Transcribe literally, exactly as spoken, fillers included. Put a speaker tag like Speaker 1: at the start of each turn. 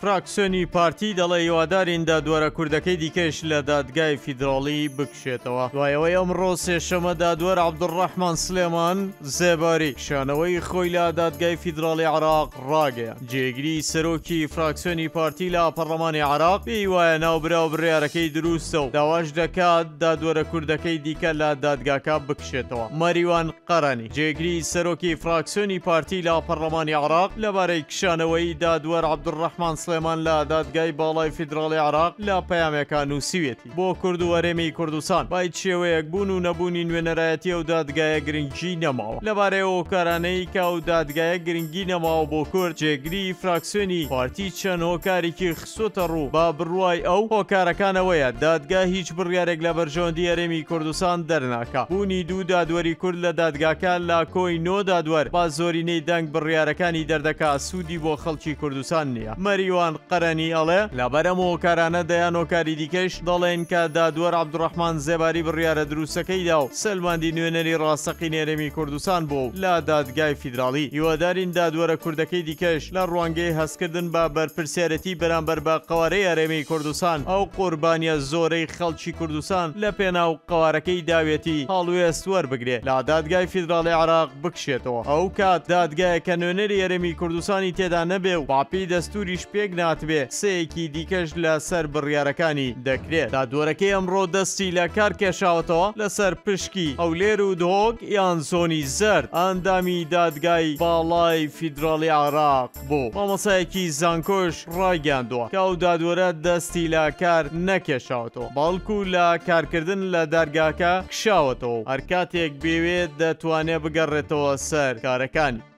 Speaker 1: فراکسیۆنی پارتی دەڵێ هیوادارین دادوەرە کوردەکەی دیکەش لە دادگای فیدراڵی بکشێتەوە. دوایەوەی ئەمڕۆ سێشەمە دادوەر عەبدوڕەحمان سلێمان زێباری شانەوەی خۆی لە دادگای فیدراڵی عێراق ڕاگەیاند. جێگیری سەرۆکی فراکسیۆنی پارتی لە پەرلەمانی عێراق پێی وایە ناوبرا و بڕیارەکەی دروستە و داواش دەکات دادوەرە کوردەکەی دیکە لە دادگاکە بکشێتەوە. مەریوان قەرەنی جێگیری سەرۆکی فراکسیۆنی پارتی لە پەرلەمانی عێراق لەبارەی کشانەوەی دادوەر عەبدوڕەحمان سلێمان لە دادگای باڵای فیدراڵی عێراق لە پەیامێکە نووسیوێتی بۆ کورد و هەرێمی کوردستان باید شێوەیەک بوون و نەبوونی نوێنەرایەتی و دادگایە گرنگی نەماوە. لەبارەی ئەو کارانەی کە و دادگایە گرنگی نەماوە بۆ کورد جێگیری فراکسیۆنی پارتی چەند هۆکارێکی خسوتە ڕوو با بڕوای ئەو هۆکارەکانەوەیە دادگا هیچ بڕیارێک لە بەرژەوەندی هەرێمی کوردستان دەرناکە. بوونی دوو دادوەری کورد لە دادگاکە لە کۆی نۆ دادوەر با زۆرینەی دەنگ بڕیارەکانی دەردەکا سوودی بۆ خەڵکی کوردستان نییە. مەریوان قەرەنی ئەڵێ لەبەرەم هۆکارانە دەیان هۆکاری دیکەش دەڵێن کە دادوەر عەبدوڕەحمان زێباری بڕیارە دروستەکەیدا و سەلماندی نوێنەری ڕاستەقینی هەرێمی کوردستان بۆ لە دادگای فیدراڵی. هیوادارین دادوەرە کوردەکەی دیکەش لە ڕوانگەی هەستکردن بە بەرپرسیارەتی بەرامبەر بە قەوارەی هەرێمی کوردستان ئەو قوربانیە زۆرەی خەڵکی کوردستان لە پێناو قەوارەکەی داوێتی هەڵوێست وەربگرێت لە دادگای فیدراڵی عێراق بکشێتەوە. ئەو کات دادگایە کە نوێنەری هەرێمی کوردستانی تێدا نەبێ و باپی دەستوریش پێک ناتبێ سەیەکی دیکەش لەسەر بڕیارەکانی دەکرێت. دادوەرەکەی ئەمڕۆ دەستی لە کار کێشاوەتەوە لەسەر پشکی ئەولێر و دۆک یان زۆنی زەرد ئەندامی دادگای باڵای فیدراڵی عێراق بۆ مامۆسایەکی زانکۆش ڕاگەاندووە کە ئەو دادوەرە دەستی لە کار نەکێشاوەتەوە بەڵکو لە کارکردن لە دەرگاکە کشاوەتەوە هەر کاتێک بێوێت دەتوانێت بگەڕێتەوە سەر کارەکانی.